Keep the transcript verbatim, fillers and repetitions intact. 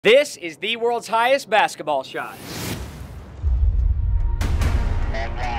This is the world's highest basketball shot. And